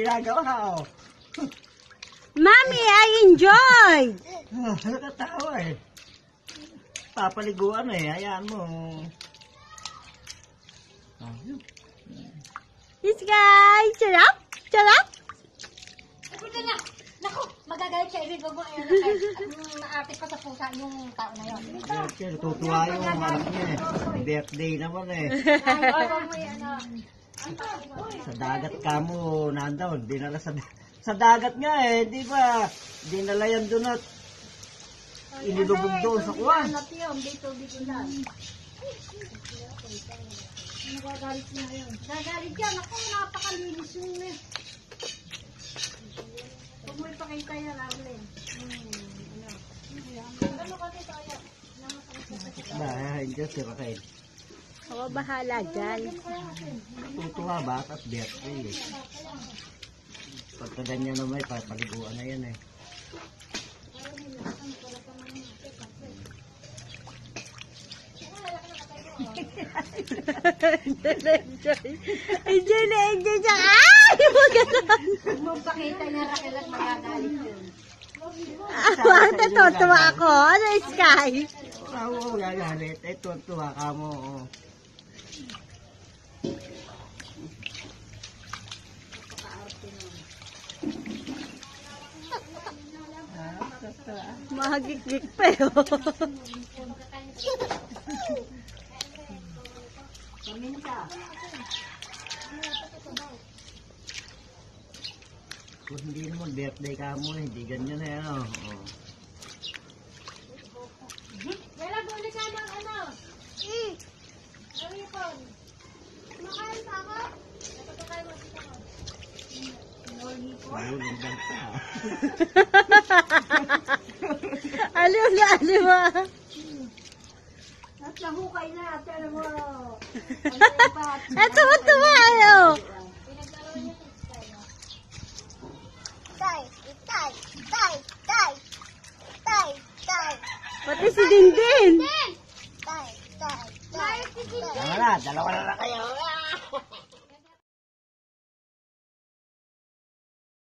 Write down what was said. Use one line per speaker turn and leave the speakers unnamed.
ginagawa, oh.
Mami, I enjoyed!
Nakatawa eh. Papaliguan eh, hayaan mo.
Yes, guys! Sarap! Sarap!
Punta na! Naku! Magagalit siya. Ibig mo ayun. Maapit pa sa pusa yung tao na yun.
Tutuwa yung anak niya eh. Birthday naman eh. Sa dagat ka mo, nandaw. Dinala sa dagat nga eh. Di ba? Dinala yan doon at inilubog doon sa kuwan.
Nagagalit niya yun. Nagagalit yan. Ako, napakalinis yun eh. Huwag mo ipakita yan, Arlen. Ano kasi tayo?
Hindi si Raquel.
Ako bahala dyan.
Tutuwa ba at birthday eh. Pagka ganyan naman, papaliguan na yan eh.
Enjoy na enjoy siya. Ay!
Huwag mo pakita niya, Raquel, at magagalit yun.
Natutuwa ako. Ano, Sky?
Oo, gagalit. Eh, tuwa ka mo. Oh.
Mahagik-gik pa yun.
Kung hindi naman birthday ka mo, hindi ganyan eh, ano. Oh.
Wala, buli ka ng ano? Ripon. Kumakain pa ako? Napapakain mo sila ko.
Mahulog lang ka.
Aliw na aliw ah.
At nahukay na, pero mo.
Eto mo tumayo. Pati si Dindin.
Tama na, dalawa na lang kayo.